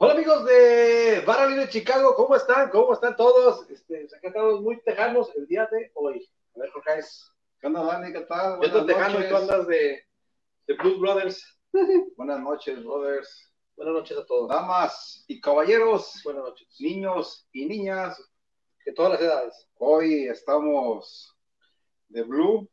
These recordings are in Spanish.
Hola amigos de Barra Libre Chicago, ¿cómo están? ¿Cómo están todos? Acá estamos muy tejanos el día de hoy. A ver, Jorge, ¿Qué onda, Dani? ¿Qué tal? yo Buenas estoy tejano y tú noches. andas de Blues Brothers. Buenas noches, brothers. Buenas noches a todos. Damas y caballeros, Buenas noches. niños y niñas, De todas las edades. hoy estamos de Blue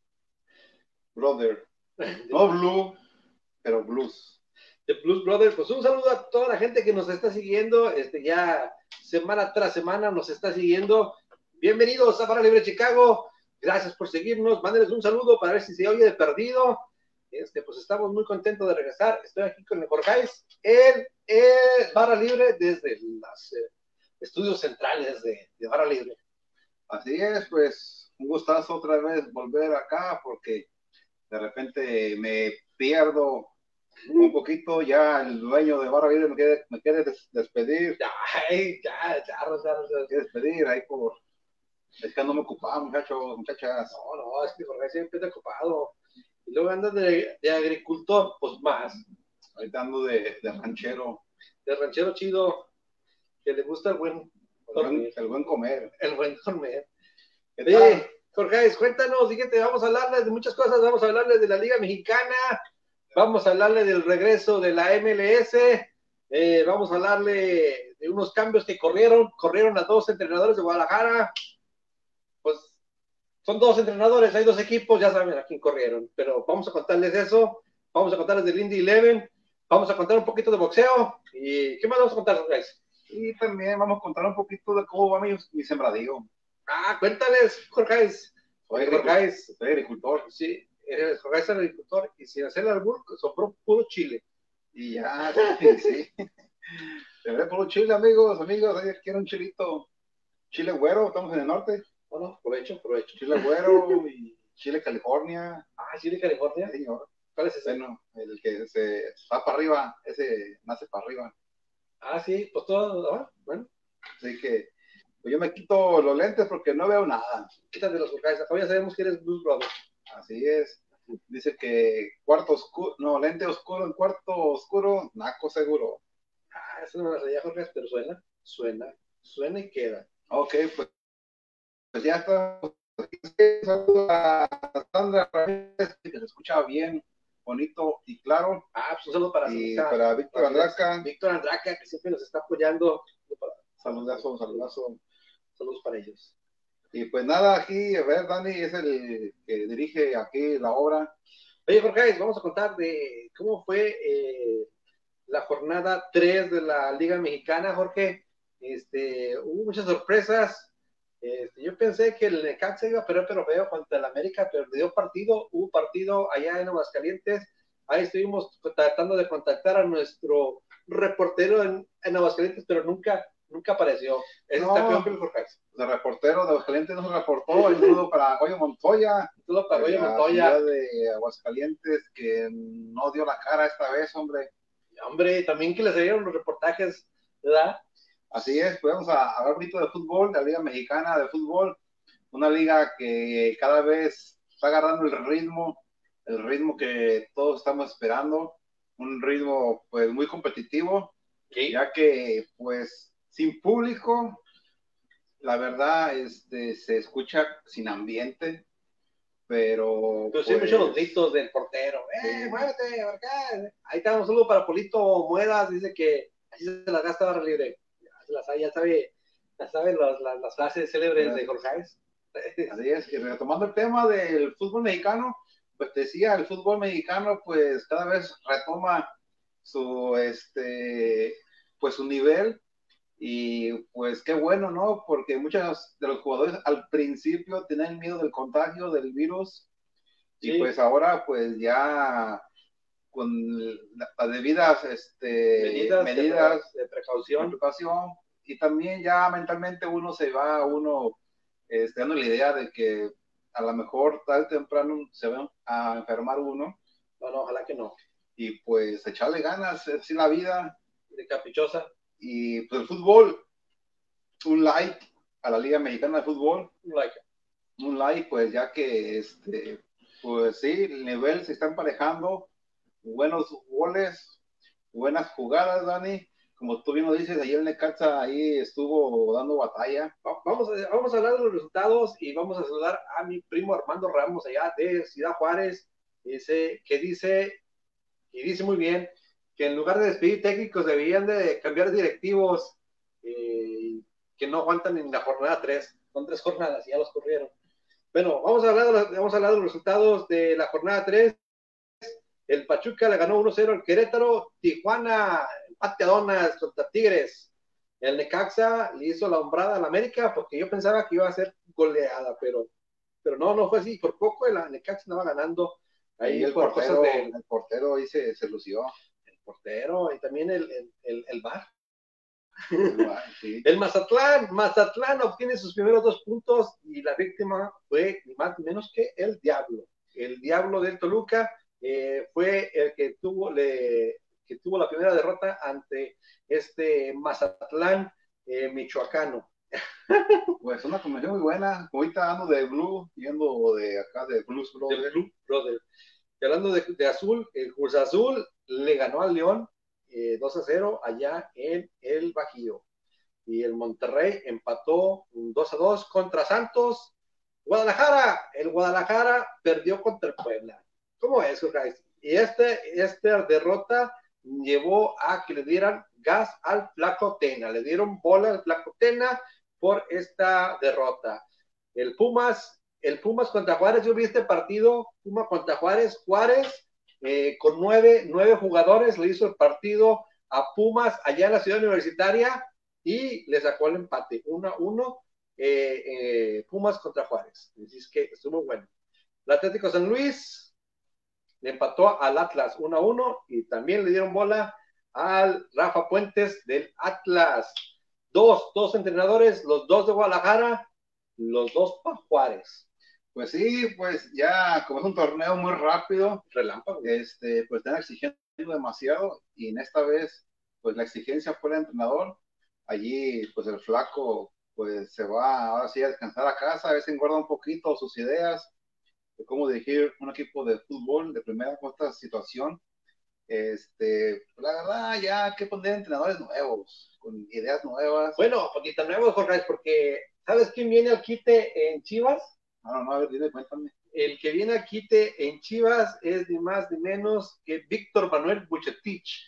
Brother. No Blue, pero Blues. De Blues Brothers, pues un saludo a toda la gente que nos está siguiendo, ya semana tras semana nos está siguiendo. Bienvenidos a Barra Libre Chicago, gracias por seguirnos, mándenles un saludo para ver si se oye de perdido. Pues estamos muy contentos de regresar. Estoy aquí con el Jorge en Barra Libre desde los estudios centrales de Barra Libre. Así es, pues un gustazo otra vez volver acá porque de repente me pierdo un poquito. Ya el dueño de Barra Libre me quiere despedir. Ay, ya. Quiere despedir ahí por... Es que no me ocupaba, muchachos, muchachas. No, es que Jorge siempre está ocupado. Y luego andas de agricultor, pues más. Ahorita ando de ranchero. De ranchero chido, que le gusta el buen dormir. El buen comer. El buen dormir. Jorge, cuéntanos, dígate, vamos a hablarles de muchas cosas, vamos a hablarles de la Liga Mexicana, vamos a hablarle del regreso de la MLS, vamos a hablarle de unos cambios que corrieron a dos entrenadores de Guadalajara, pues son dos entrenadores, hay dos equipos, ya saben a quién corrieron, pero vamos a contarles eso, vamos a contarles del Indy 11, vamos a contar un poquito de boxeo, y ¿qué más vamos a contar, guys? Y también vamos a contar un poquito de cómo va mi sembradío. Cuéntales, Jorge. Soy agricultor. Sí, Jorge es agricultor, y sin hacer el albur, sobró puro chile. Y ya, sí. De verdad, puro chile, amigos, quiero un chilito. Chile güero, estamos en el norte. Bueno, provecho. Chile güero y chile California. Chile California. Sí, señor. ¿Cuál es ese? Bueno, el que se va para arriba, ese nace para arriba. Sí, pues todo, bueno. Así que pues yo me quito los lentes porque no veo nada. Quítate los Jorge, acá ya sabemos que eres Blues Brother. Así es. Dice que lente oscuro en cuarto oscuro, naco seguro. Esa no me la sabía, Jorge, pero suena y queda. Ok, pues ya está. Saludos a Sandra Ramírez, que se escucha bien, bonito y claro. Pues un saludo para y para Víctor Andraca. Víctor Andraca, que siempre nos está apoyando. Saludazo. Saludos para ellos. Y pues nada, aquí, a ver, Dani es el que dirige aquí la obra. Oye, Jorge, vamos a contar de cómo fue la jornada 3 de la Liga Mexicana, Jorge. Hubo muchas sorpresas. Yo pensé que el Necaxa iba a perder, pero veo contra el América, pero hubo partido allá en Aguascalientes. Ahí estuvimos tratando de contactar a nuestro reportero en Aguascalientes, pero nunca apareció. Es no, campeón que el Jorge. El reportero de Aguascalientes no se reportó. Un saludo para Goyo Montoya. Montoya. De Aguascalientes, que no dio la cara esta vez, hombre. Hombre, también que le salieron los reportajes, ¿verdad? Así es, pues vamos a hablar un poquito de fútbol, de la Liga Mexicana de Fútbol, una liga que cada vez está agarrando el ritmo que todos estamos esperando, un ritmo pues muy competitivo, sí. Ya que pues sin público, la verdad, se escucha sin ambiente, pero sí, muchos los gritos del portero. Muévete, acá. Ahí está un saludo para Polito Muedas, dice que así se las gasta Barra Libre. Ya sabe las frases célebres de Jorge. Así es, y retomando el tema del fútbol mexicano, pues te decía, el fútbol mexicano pues cada vez retoma su, pues su nivel, y pues qué bueno, ¿no? Porque muchos de los jugadores al principio tenían miedo del contagio del virus, y pues ahora pues ya con las debidas medidas de precaución, y también ya mentalmente uno se va dando la idea de que a lo mejor tarde o temprano se va a enfermar uno. No, ojalá que no. Y pues echarle ganas, es así la vida. De caprichosa. Y pues el fútbol, un like a la Liga Mexicana de Fútbol. Un like, pues ya que pues sí, el nivel se está emparejando, buenos goles, buenas jugadas, Dani. como tú bien lo dices, ayer el Necaxa ahí estuvo dando batalla. Vamos a hablar de los resultados y vamos a saludar a mi primo Armando Ramos allá de Ciudad Juárez, y dice muy bien que en lugar de despedir técnicos debían de cambiar directivos que no aguantan en la jornada 3. Son 3 jornadas y ya los corrieron. Bueno, vamos a hablar de los resultados de la jornada 3. El Pachuca le ganó 1-0 al Querétaro. Tijuana, empate a donas contra Tigres. El Necaxa le hizo la hombrada al América porque yo pensaba que iba a ser goleada, pero no fue así. Por poco el Necaxa estaba ganando ahí por cosas el portero ahí se lució. El portero y también el VAR. Sí. El Mazatlán obtiene sus primeros 2 puntos y la víctima fue ni más ni menos que el Diablo. El Diablo del Toluca fue el que tuvo la primera derrota ante este Mazatlán michoacano. Pues una convención muy buena. Ahorita ando de Blue, yendo de acá de Blues Brothers. De Blue Brother. Y hablando de azul, el Cruz Azul le ganó al León 2-0 allá en el Bajío. Y el Monterrey empató 2-2 contra Santos. El Guadalajara perdió contra el Puebla. ¿Cómo es, Jorge? Y esta derrota llevó a que le dieran gas al Flaco Tena. Le dieron bola al Flaco Tena por esta derrota. El Pumas contra Juárez, yo vi este partido, Pumas contra Juárez, con nueve jugadores le hizo el partido a Pumas allá en la ciudad universitaria y le sacó el empate, 1-1, Pumas contra Juárez. Así es que estuvo bueno. El Atlético San Luis le empató al Atlas 1-1 y también le dieron bola al Rafa Puentes del Atlas. Dos entrenadores, los dos de Guadalajara, los dos para Juárez. Pues sí, pues ya como es un torneo muy rápido, relámpago, pues están exigiendo demasiado y en esta vez, pues la exigencia fue el entrenador. Allí, pues el flaco, pues se va ahora sí a descansar a casa, a veces engorda un poquito sus ideas de cómo dirigir un equipo de fútbol de primera con esta situación. La verdad, ya hay que poner entrenadores nuevos, con ideas nuevas. Bueno, poquito nuevos, Jorge, porque ¿sabes quién viene al quite en Chivas? No, a ver, dime, cuéntame. El que viene al quite en Chivas es ni más ni menos que Víctor Manuel Bucetich,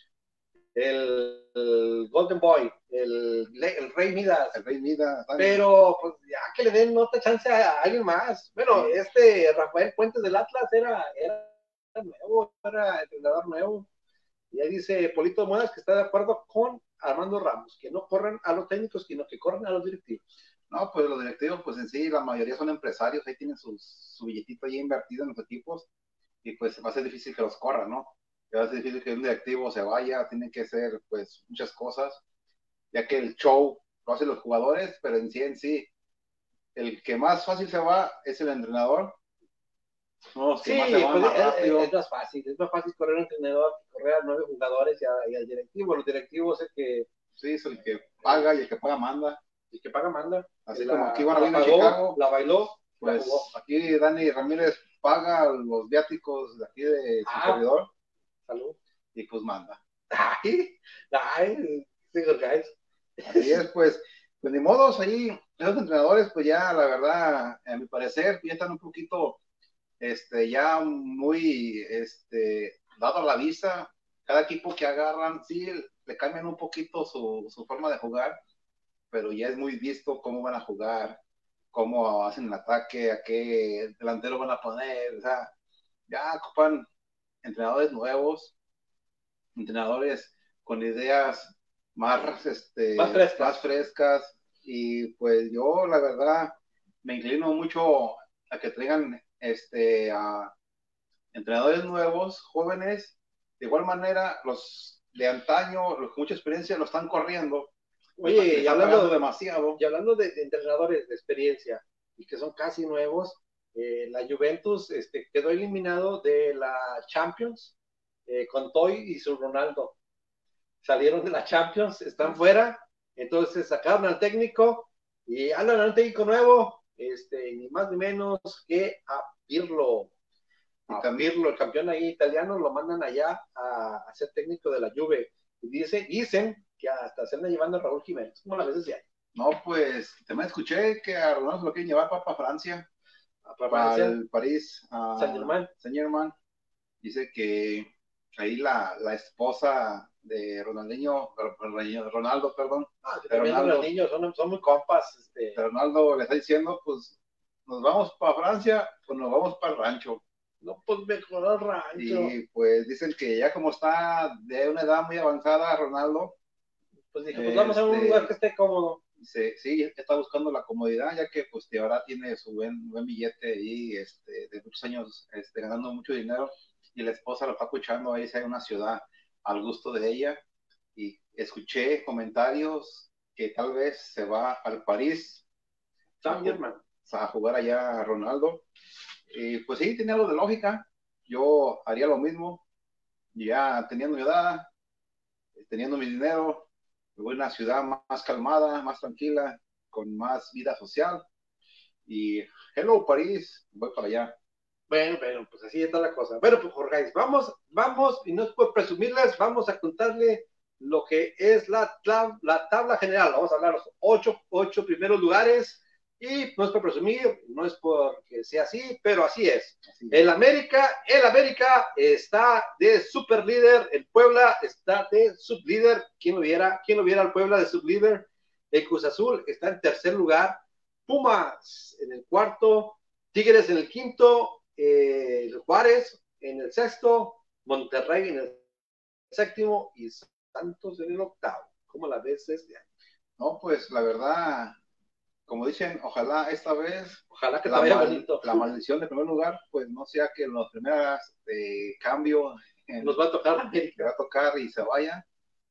el Golden Boy, el Rey Midas. El Rey Midas. Pero, pues, ya que le den otra chance a alguien más. Bueno, Rafael Puentes del Atlas era nuevo, era entrenador nuevo. Y ahí dice Polito Muedas que está de acuerdo con Armando Ramos, que no corran a los técnicos, sino que corran a los directivos. No, pues los directivos, pues en sí, la mayoría son empresarios, ahí tienen su billetito ahí invertido en los equipos, y pues va a ser difícil que los corran, ¿no? Va a ser difícil que un directivo se vaya, tienen que hacer, pues, muchas cosas, ya que el show lo hacen los jugadores, pero en sí, el que más fácil se va es el entrenador. No, sí, más se van más rápido. Es más fácil correr al entrenador que correr a 9 jugadores y al directivo. Los directivos es el que... Sí, es el que paga y el que paga manda. El que paga manda. Así como aquí van a Chicago. La bailó. Pues aquí Dani Ramírez paga los viáticos de aquí de su servidor. Salud. Y pues manda. Ay, guys. Así es, pues ni modos ahí, esos entrenadores, pues ya la verdad, a mi parecer, ya están un poquito, ya muy, dado a la vista, cada equipo que agarran, sí, le cambian un poquito su forma de jugar, pero ya es muy visto cómo van a jugar, cómo hacen el ataque, a qué delantero van a poner, o sea, ya ocupan entrenadores nuevos, entrenadores con ideas más frescas, y pues yo la verdad me inclino mucho a que traigan a entrenadores nuevos, jóvenes. De igual manera, los de antaño, los con mucha experiencia, lo están corriendo. Oye, y hablando de entrenadores de experiencia y que son casi nuevos, la Juventus quedó eliminado de la Champions con Toy y su Ronaldo. Salieron de la Champions, están fuera, entonces sacaron al técnico y hablan a un técnico nuevo, ni más ni menos que a Pirlo. El campeón ahí italiano, lo mandan allá a ser técnico de la Juve. Y dicen que hasta se anda llevando a Raúl Jiménez. ¿Cómo la ves ese año? No, pues también escuché que a Ronaldo lo quieren llevar para Francia, para el París, a Saint-Germain. Dice que ahí la esposa de Ronaldo, perdón. Los niños son muy compas. Ronaldo le está diciendo, pues, nos vamos para Francia, pues nos vamos para el rancho. No, pues mejor al rancho. Y pues dicen que ya como está de una edad muy avanzada Ronaldo, pues dije, pues vamos a un lugar que esté cómodo. Sí, está buscando la comodidad, ya que pues ahora tiene su buen billete ahí, de muchos años, ganando mucho dinero, y la esposa lo está escuchando ahí, sea en una ciudad al gusto de ella, y escuché comentarios que tal vez se va al París a jugar allá a Ronaldo, y pues sí, tiene algo de lógica, yo haría lo mismo, ya teniendo mi edad, teniendo mi dinero, me voy a una ciudad más calmada, más tranquila, con más vida social. Y hello París, voy para allá. Bueno, pues así está la cosa. Bueno, pues Jorge, vamos, y no es por presumirles, vamos a contarle lo que es la tabla general. Vamos a hablar los ocho primeros lugares. Y no es por presumir, no es porque sea así, pero así es. El América está de super líder, el Puebla está de sublíder. ¿Quién lo viera al Puebla de sublíder? El Cruz Azul está en tercer lugar, Pumas en el cuarto, Tigres en el quinto, Juárez en el sexto, Monterrey en el séptimo y Santos en el octavo. ¿Cómo la ves este año? No, pues la verdad, como dicen, ojalá esta vez, ojalá que te vaya bonito. La maldición de primer lugar, pues no sea que en las primeras cambio nos va a tocar América. Va a tocar y se vaya.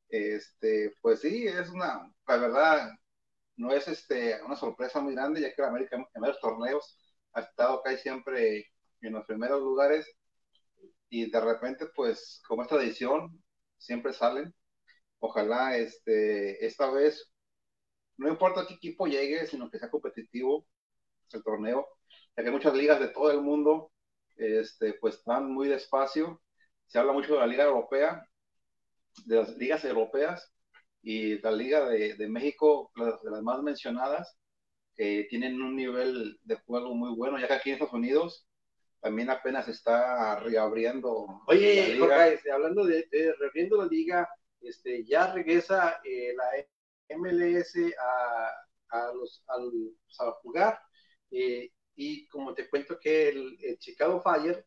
Pues sí, la verdad, no es una sorpresa muy grande, ya que la América en varios torneos ha estado casi siempre en los primeros lugares, y de repente, pues, como es tradición, siempre salen. Ojalá esta vez, no importa qué equipo llegue, sino que sea competitivo el torneo, ya que muchas ligas de todo el mundo pues están muy despacio. Se habla mucho de la Liga Europea, de las ligas europeas, y la Liga de México, de las más mencionadas, que tienen un nivel de juego muy bueno, ya que aquí en Estados Unidos también apenas está reabriendo. Oye, Jorge, hablando de reabriendo la liga, ya regresa la MLS a jugar, y como te cuento que el Chicago Fire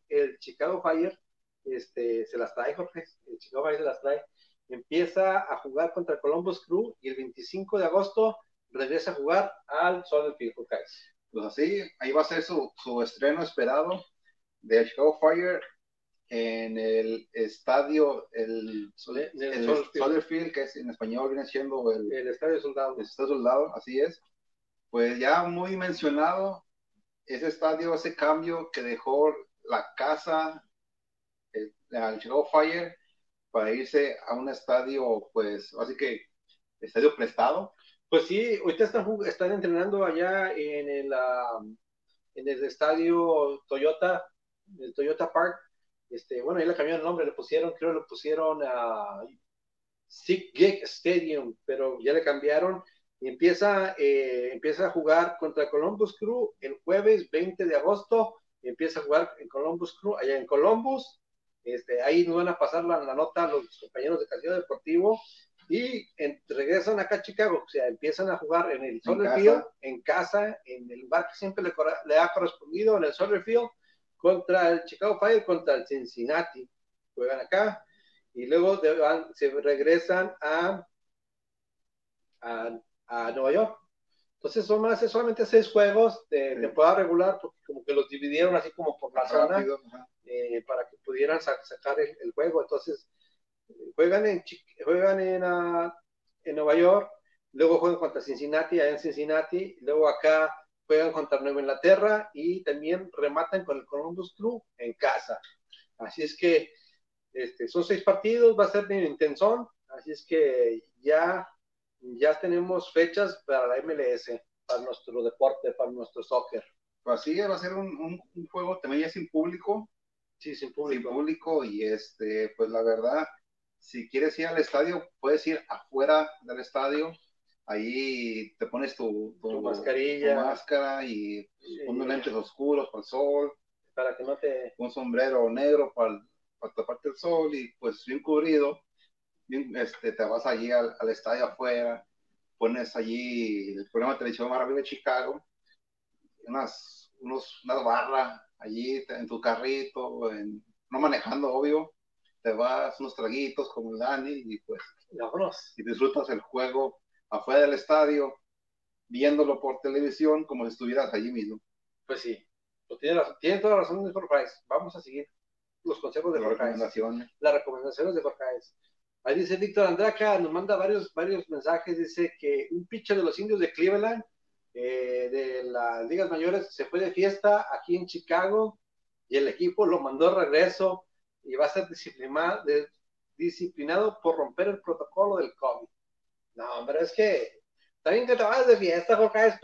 se las trae, Jorge, el Chicago Fire se las trae, empieza a jugar contra el Columbus Crew y el 25 de agosto regresa a jugar al Soldier Field, Jorge. Pues así, ahí va a ser su estreno esperado de Chicago Fire en el estadio, el Soldier Field, que es, en español viene siendo el Estadio Soldado. El Estadio Soldado, así es. Pues ya muy mencionado ese estadio, ese cambio que dejó la casa al Chicago Fire para irse a un estadio, pues así que estadio prestado. Pues sí, ahorita están entrenando allá en el estadio Toyota, el Toyota Park. Bueno, ahí le cambiaron el nombre, creo le pusieron a SeatGeek Stadium, pero ya le cambiaron y empieza a jugar contra Columbus Crew el jueves 20 de agosto. Empieza a jugar en Columbus Crew, allá en Columbus. Ahí nos van a pasar la nota a los compañeros de Castillo Deportivo, y regresan acá a Chicago, o sea, empiezan a jugar en el Soldier Field, en casa, en el lugar que siempre le ha correspondido, en el Soldier Field, contra el Chicago Fire, contra el Cincinnati. Juegan acá y luego se regresan a Nueva York. Entonces son solamente 6 juegos de temporada regular, porque como que los dividieron así como por la zona, para que pudieran sacar el juego. Entonces juegan en Nueva York, luego juegan contra Cincinnati, allá en Cincinnati, luego acá juegan contra Nueva Inglaterra y también rematan con el Columbus Crew en casa. Así es que son 6 partidos, va a ser bien intensón, así es que ya tenemos fechas para la MLS, para nuestro deporte, para nuestro soccer. Pues así va a ser un juego también ya sin público. Sí, sin público. Y pues la verdad, si quieres ir al estadio, puedes ir afuera del estadio. Ahí te pones tu mascarilla, tu máscara y unos lentes oscuros para el sol, para que no te... un sombrero negro para taparte el sol y pues bien cubrido. Bien, te vas allí al estadio afuera, pones allí el programa de televisión más rápido de Chicago, unas barras allí en tu carrito, no manejando, obvio, te vas unos traguitos como el Dani y pues Vámonos. y disfrutas el juego afuera del estadio, viéndolo por televisión como si estuvieras allí mismo. Pues sí, pues tiene toda la razón de Jorge. Vamos a seguir los consejos de Jorge. Las recomendaciones de Jorge. Ahí dice Víctor Andraca, nos manda varios mensajes, dice que un pitcher de los Indios de Cleveland, de las ligas mayores, se fue de fiesta aquí en Chicago y el equipo lo mandó de regreso y va a ser disciplinado por romper el protocolo del COVID. No, hombre, es que está bien que te vayas de fiesta, Jorge,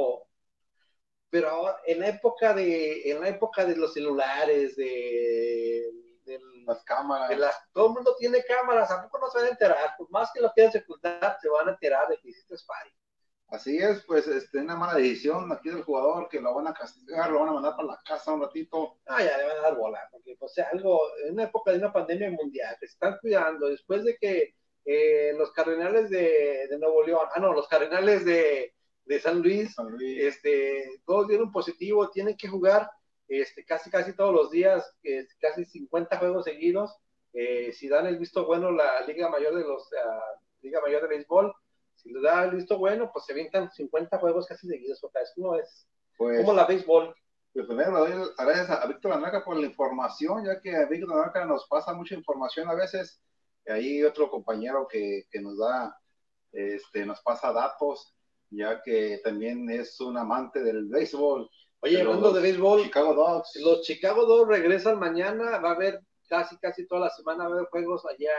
pero en la época de los celulares, de las cámaras, todo el mundo tiene cámaras, ¿a poco no se van a enterar? Por más que lo quieran ocultar, se van a enterar de que hiciste party. Así es, pues una mala decisión aquí del jugador, que lo van a castigar, lo van a mandar para la casa un ratito. Ya le van a dar bola, porque pues, algo, en una época de una pandemia mundial, que se están cuidando, después de que los Cardenales de Nuevo León, los Cardenales de San Luis, todos dieron positivo, tienen que jugar casi todos los días, casi 50 juegos seguidos. Si dan el visto bueno la Liga Mayor Liga Mayor de Béisbol, si le da el visto bueno, pues se avientan 50 juegos casi seguidos. ¿Cómo es? Pues, ¿Cómo la béisbol? Pues primero le doy las gracias a Víctor Andraca por la información, ya que Víctor Andraca nos pasa mucha información a veces. Y ahí otro compañero que nos da, nos pasa datos, ya que también es un amante del béisbol. Oye, hablando de béisbol, Chicago Dogs. Los Chicago Dogs regresan mañana, va a haber casi toda la semana, va a haber juegos allá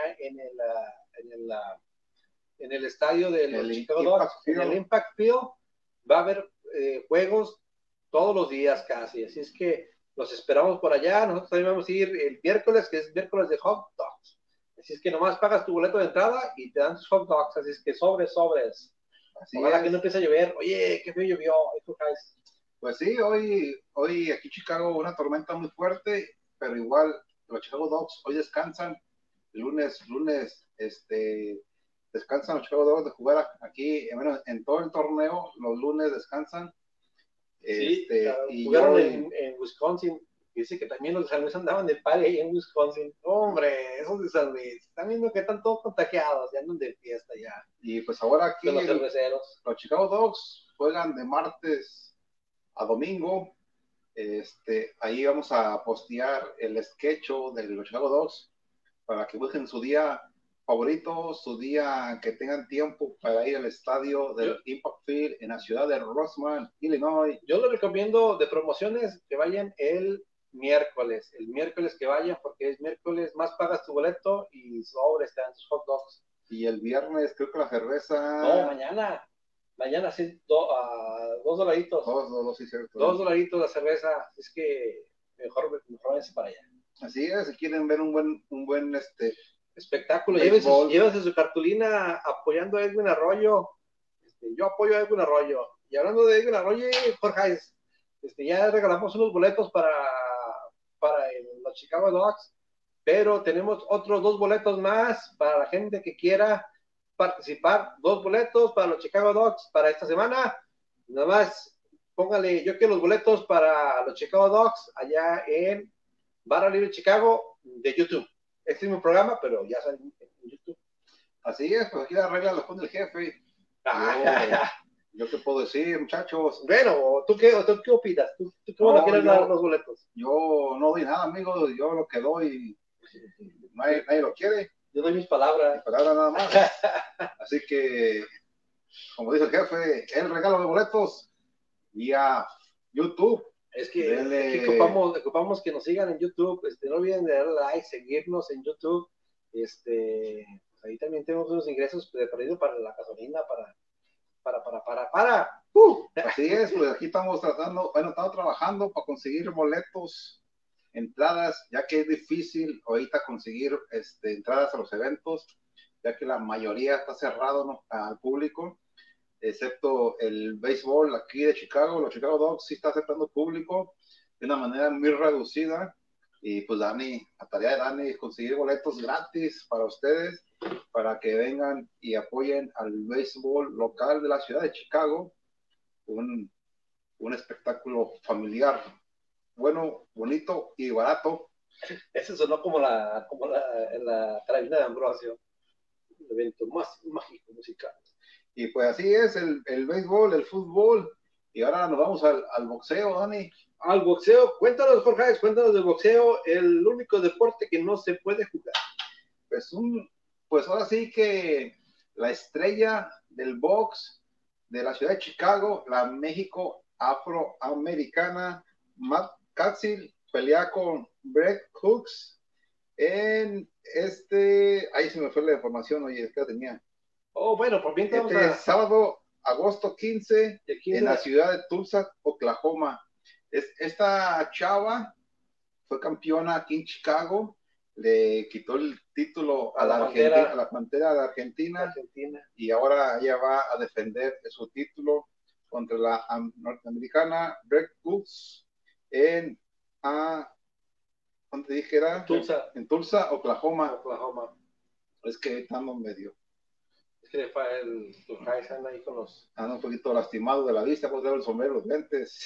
en el estadio de los Chicago Dogs, en el Impact Field, va a haber juegos todos los días casi, así es que los esperamos por allá. Nosotros también vamos a ir el miércoles, que es miércoles de hot dogs, así es que nomás pagas tu boleto de entrada y te dan tus hot dogs, así es que sobres. Ojalá que no empiece a llover. Oye, qué feo llovió. Pues sí, hoy aquí en Chicago una tormenta muy fuerte, pero igual los Chicago Dogs hoy descansan. El lunes, descansan los Chicago Dogs de jugar aquí, en todo el torneo, los lunes descansan. Sí, jugaron en Wisconsin. Dice que también los de San Luis andaban de party ahí en Wisconsin. Hombre, esos de San Luis. Están viendo que están todos contagiados, ya andan de fiesta ya. Y pues ahora aquí los Chicago Dogs juegan de martes a domingo. Ahí vamos a postear el sketch de los Chicago Dogs para que busquen su día favorito, su día que tengan tiempo para ir al estadio del Impact Field en la ciudad de Roseman, Illinois. Yo les recomiendo de promociones que vayan el miércoles que vayan, porque es miércoles, más pagas tu boleto y sobres te dan tus hot dogs. Y el viernes creo que la cerveza... No, mañana sí, $2. Sí, cierto. $2 la cerveza, es que mejor váyanse para allá. Así es, si quieren ver un buen espectáculo, llévense su cartulina apoyando a Edwin Arroyo. Yo apoyo a Edwin Arroyo. Y hablando de Edwin Arroyo, Jorge, ya regalamos unos boletos para los Chicago Dogs, pero tenemos otros 2 boletos más para la gente que quiera participar. 2 boletos para los Chicago Dogs para esta semana. Nada más póngale, yo quiero los boletos para los Chicago Dogs allá en Barra Libre Chicago de YouTube. Este es mi programa, pero ya sale en YouTube. Así es, pues aquí la regla la pone el jefe. Yo qué puedo decir, muchachos. Bueno, ¿tú qué opinas? ¿Tú cómo no quieres dar los boletos? Yo no doy nada, amigo. Yo lo que doy, nadie lo quiere. Yo doy mis palabras. Mis palabras nada más. Así que, como dice el jefe, el regalo de boletos vía YouTube. Es que aquí ocupamos que nos sigan en YouTube. No olviden de darle like, seguirnos en YouTube. Pues ahí también tenemos unos ingresos de perdido para la gasolina, para. Así es, pues aquí estamos estamos trabajando para conseguir boletos entradas, ya que es difícil ahorita conseguir entradas a los eventos, ya que la mayoría está cerrado, ¿no?, al público, excepto el béisbol aquí de Chicago. Los Chicago Dogs sí está aceptando público de una manera muy reducida. Y pues Dani, la tarea de Dani es conseguir boletos gratis para ustedes, para que vengan y apoyen al béisbol local de la ciudad de Chicago. Un espectáculo familiar, bueno, bonito y barato. Ese sonó como la carabina de Ambrosio, un evento más mágico musical. Y pues así es el béisbol, el fútbol. Y ahora nos vamos al boxeo, Dani. Al boxeo, cuéntanos, Jorge, cuéntanos del boxeo, el único deporte que no se puede jugar. Pues ahora sí que la estrella del box de la ciudad de Chicago, la México afroamericana, Matt Catzil, pelea con Brett Hooks en ahí se me fue la información, oye, es que tenía. Oh, bueno, por bien vamos sábado, agosto 15, en la ciudad de Tulsa, Oklahoma. Esta chava fue campeona aquí en Chicago, le quitó el título a la Pantera de Argentina, y ahora ella va a defender su título contra la norteamericana Brett Hooks en ¿dónde dije era? En Tulsa, Oklahoma. Es que estamos medio. Es que el anda ahí con los. Anda un poquito lastimado de la vista, pues debe el sombrero, los lentes.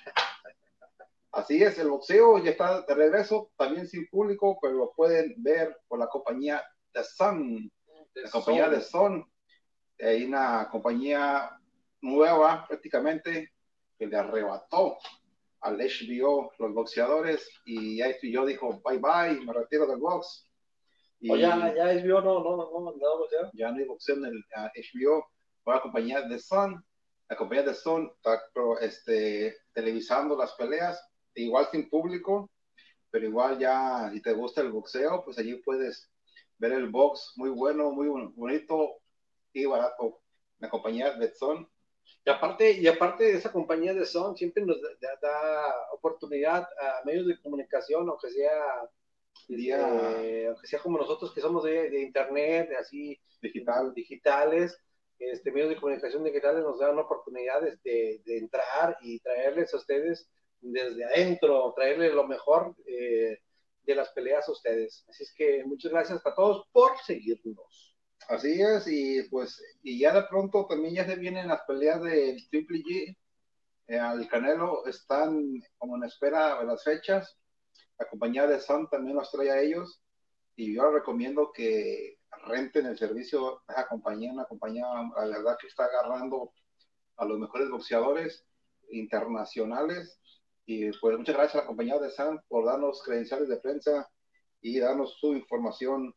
Así es, el boxeo ya está de regreso, también sin público, pero lo pueden ver por la compañía The Sun. La compañía The Sun, hay una compañía nueva prácticamente que le arrebató al HBO los boxeadores, y HBO dijo bye bye, me retiro del box. Y ya HBO no, ya no hay boxeo en el HBO. Fue la compañía The Sun. La compañía The Sun está televisando las peleas, igual sin público, pero igual ya, si te gusta el boxeo, pues allí puedes ver el box muy bueno, muy bonito y barato. La compañía The Sun. Y aparte de esa compañía de Sun, siempre nos da oportunidad a medios de comunicación, aunque sea como nosotros que somos de internet, de así digitales, medios de comunicación digitales nos dan oportunidades de entrar y traerles a ustedes desde adentro, traerles lo mejor de las peleas a ustedes. Así es que muchas gracias a todos por seguirnos. Así es, y ya de pronto también ya se vienen las peleas del Triple G. Al Canelo están como en espera de las fechas. La compañía de Sun también los trae a ellos, y yo les recomiendo que renten el servicio de esa compañía, una compañía, la verdad, que está agarrando a los mejores boxeadores internacionales. Y pues muchas gracias a la compañía de Sun por darnos credenciales de prensa y darnos su información.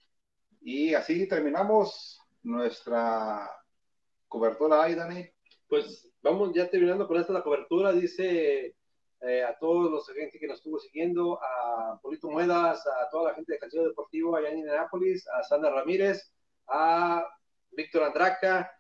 Y así terminamos nuestra cobertura ahí, Dani. Pues vamos ya terminando con esta la cobertura. Dice a todos los gente que nos estuvo siguiendo, a Polito Muedas, a toda la gente de Castillo Deportivo allá en Indianápolis, a Sandra Ramírez, a Víctor Andraca,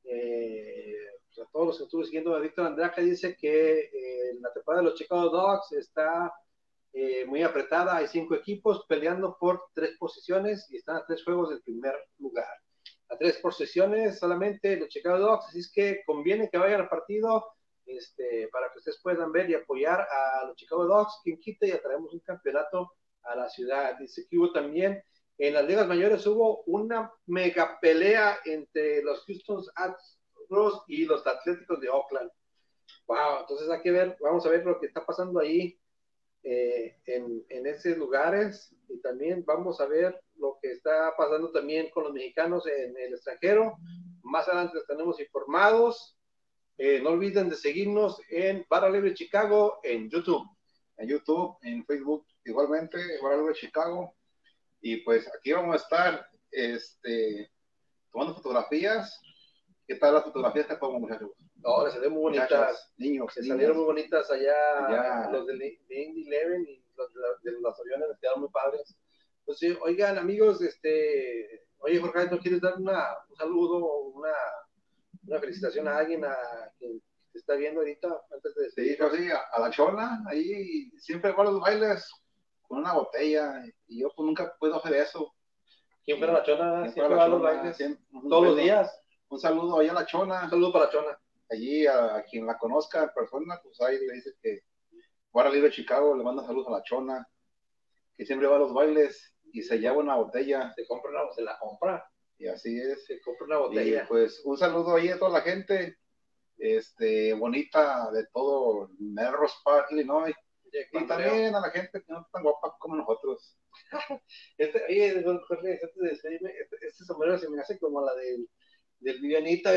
a todos los que estuvo siguiendo. A Víctor Andraca dice que la temporada de los Chicago Dogs está muy apretada. Hay 5 equipos peleando por 3 posiciones y están a 3 juegos del primer lugar. A 3 posiciones solamente los Chicago Dogs, así es que conviene que vayan al partido para que ustedes puedan ver y apoyar a los Chicago Dogs. Quien quite, ya traemos un campeonato a la ciudad. Dice que hubo también en las ligas mayores, hubo una mega pelea entre los Houston Astros y los Atléticos de Oakland. Wow, entonces hay que ver, vamos a ver lo que está pasando ahí en esos lugares, y también vamos a ver lo que está pasando también con los mexicanos en el extranjero. Más adelante los tenemos informados. No olviden de seguirnos en Barra Libre Chicago en YouTube. En Facebook igualmente, Barra Libre Chicago. Y pues aquí vamos a estar tomando fotografías. ¿Qué tal las fotografías que tomamos, muchachos? No, les salieron muy bonitas. Niños. Salieron muy bonitas allá. Los de Indy 11 y los de los aviones les quedaron muy padres. Pues sí, oigan, amigos, oye, Jorge, ¿no quieres dar un saludo, una felicitación a alguien a quien te está viendo ahorita antes de Sí, yo sí, a la chona, ahí siempre va a los bailes con una botella, y yo pues nunca puedo hacer eso. ¿Quién fuera la chona? Siempre Va a los bailes. Todos los días. Un saludo ahí a la chona. Un saludo para la chona. Allí a quien la conozca en persona, pues ahí le dice que Guarda Libre Chicago le manda saludos a la chona, que siempre va a los bailes y se lleva una botella. Se la compra. Y así es. Se compra una botella. Y pues un saludo ahí a toda la gente bonita de todo Melrose Park, Illinois. Y también a la gente que no es tan guapa como nosotros. Oye, Jorge, antes de despedirme, este sombrero se me hace como la del Vivianita.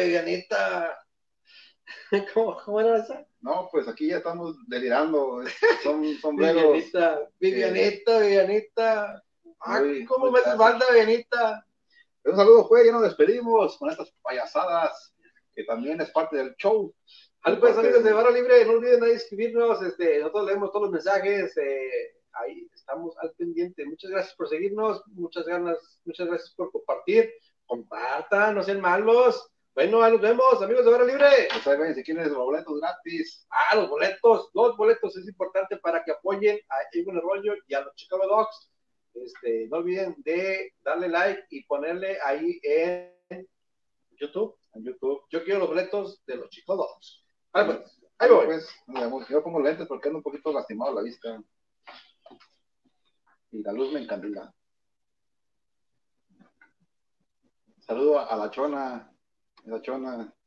¿Cómo era esa? No, pues aquí ya estamos delirando. Son sombreros. Vivianita. ¿Cómo me haces falta, Vivianita? Un saludo, pues, ya nos despedimos con estas payasadas, que también es parte del show. Pues, amigos de Barra Libre, no olviden ahí escribirnos, nosotros leemos todos los mensajes, ahí estamos al pendiente. Muchas gracias por seguirnos, muchas gracias por compartir, compartan, no sean malos. Bueno, ahí nos vemos, amigos de Barra Libre. Pues ahí ven, si quieren los boletos gratis. Los boletos es importante para que apoyen a Egon Arroyo y a los Chicago Dogs. No olviden de darle like y ponerle ahí en YouTube. Yo quiero los boletos de los Chicago Dogs. Ahí voy. Pues, yo pongo lentes porque ando un poquito lastimado la vista. Y la luz me encandila. Saludo a la chona.